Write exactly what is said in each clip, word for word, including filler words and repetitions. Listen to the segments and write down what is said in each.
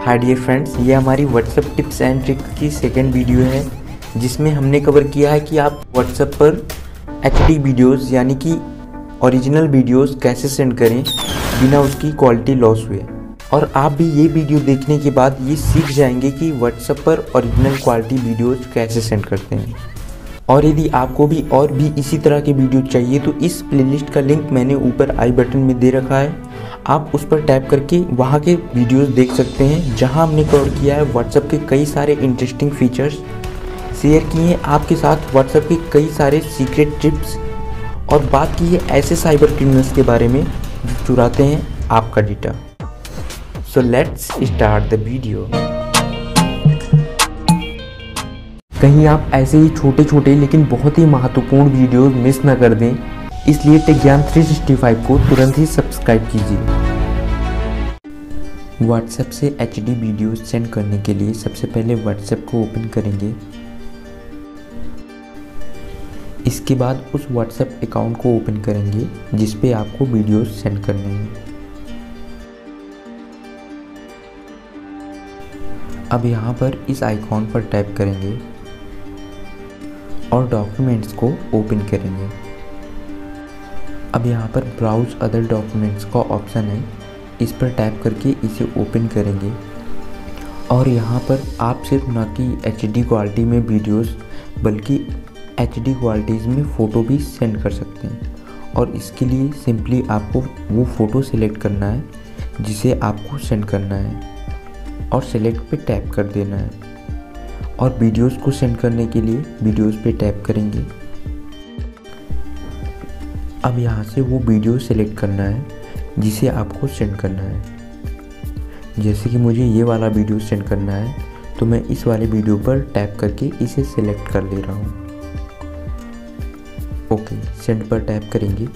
Hi dear friends, ये हमारी WhatsApp tips and tricks की सेकंड वीडियो है जिसमें हमने कवर किया है कि आप व्हाट्सएप पर एच डी वीडियोज़ यानी कि ओरिजिनल वीडियोज़ कैसे सेंड करें बिना उसकी क्वालिटी लॉस हुए। और आप भी ये वीडियो देखने के बाद ये सीख जाएंगे कि व्हाट्सएप पर ओरिजिनल क्वालिटी वीडियोज़ कैसे सेंड करते हैं। और यदि आपको भी और भी इसी तरह के वीडियो चाहिए तो इस प्लेलिस्ट का लिंक मैंने ऊपर आई बटन में दे रखा है, आप उस पर टैप करके वहाँ के वीडियोस देख सकते हैं जहाँ हमने कवर किया है व्हाट्सएप के कई सारे इंटरेस्टिंग फीचर्स, शेयर किए हैं आपके साथ व्हाट्सएप के कई सारे सीक्रेट टिप्स और बात की है ऐसे साइबर क्रिमिनल्स के बारे में जो चुराते हैं आपका data. So let's start the video. कहीं आप ऐसे ही छोटे छोटे लेकिन बहुत ही महत्वपूर्ण वीडियोस मिस न कर दें, इसलिए टेक ज्ञान थ्री सिक्सटी फाइव को तुरंत ही सब्सक्राइब कीजिए। व्हाट्सएप से एच डी वीडियोस सेंड करने के लिए सबसे पहले व्हाट्सएप को ओपन करेंगे। इसके बाद उस व्हाट्सएप अकाउंट को ओपन करेंगे जिस पे आपको वीडियोस सेंड करने हैं। अब यहाँ पर इस आइकॉन पर टैप करेंगे और डॉक्यूमेंट्स को ओपन करेंगे। अब यहाँ पर ब्राउज अदर डॉक्यूमेंट्स का ऑप्शन है, इस पर टैप करके इसे ओपन करेंगे और यहाँ पर आप सिर्फ ना कि एच डी क्वालिटी में वीडियोस बल्कि एच डी क्वालिटीज़ में फ़ोटो भी सेंड कर सकते हैं। और इसके लिए सिंपली आपको वो फ़ोटो सिलेक्ट करना है जिसे आपको सेंड करना है और सेलेक्ट पे टैप कर देना है और वीडियोस को सेंड करने के लिए वीडियोस पे टैप करेंगे। अब यहाँ से वो वीडियो सेलेक्ट करना है जिसे आपको सेंड करना है। जैसे कि मुझे ये वाला वीडियो सेंड करना है तो मैं इस वाले वीडियो पर टैप करके इसे सेलेक्ट कर ले रहा हूँ। ओके, सेंड पर टैप करेंगे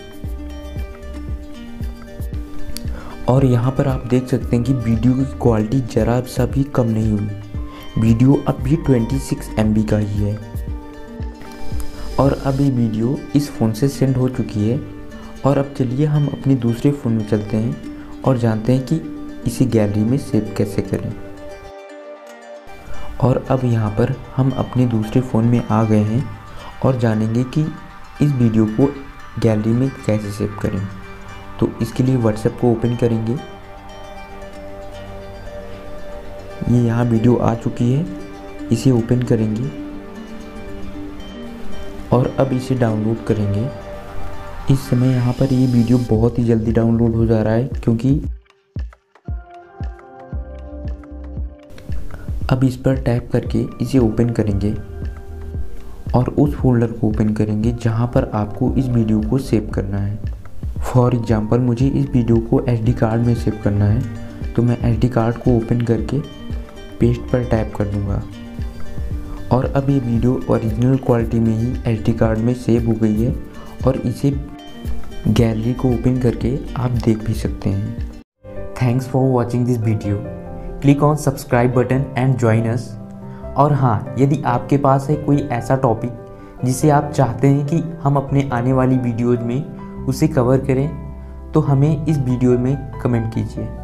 और यहाँ पर आप देख सकते हैं कि वीडियो की क्वालिटी ज़रा सा भी कम नहीं हुई। वीडियो अब भी छब्बीस एम बी का ही है और अब ये वीडियो इस फ़ोन से सेंड हो चुकी है। और अब चलिए हम अपने दूसरे फ़ोन में चलते हैं और जानते हैं कि इसे गैलरी में सेव कैसे करें। और अब यहाँ पर हम अपने दूसरे फ़ोन में आ गए हैं और जानेंगे कि इस वीडियो को गैलरी में कैसे सेव करें। तो इसके लिए व्हाट्सएप को ओपन करेंगे। ये यहाँ वीडियो आ चुकी है, इसे ओपन करेंगे और अब इसे डाउनलोड करेंगे। इस समय यहाँ पर ये वीडियो बहुत ही जल्दी डाउनलोड हो जा रहा है क्योंकि अब इस पर टैप करके इसे ओपन करेंगे और उस फोल्डर को ओपन करेंगे जहाँ पर आपको इस वीडियो को सेव करना है। फॉर एग्जांपल मुझे इस वीडियो को एस डी कार्ड में सेव करना है तो मैं एस डी कार्ड को ओपन करके पेस्ट पर टैप कर दूंगा और अब ये वीडियो ओरिजिनल क्वालिटी में ही एस डी कार्ड में सेव हो गई है और इसे गैलरी को ओपन करके आप देख भी सकते हैं। Thanks for watching this video. Click on subscribe button and join us. और हाँ, यदि आपके पास है कोई ऐसा टॉपिक जिसे आप चाहते हैं कि हम अपने आने वाली वीडियोज़ में उसे कवर करें तो हमें इस वीडियो में कमेंट कीजिए।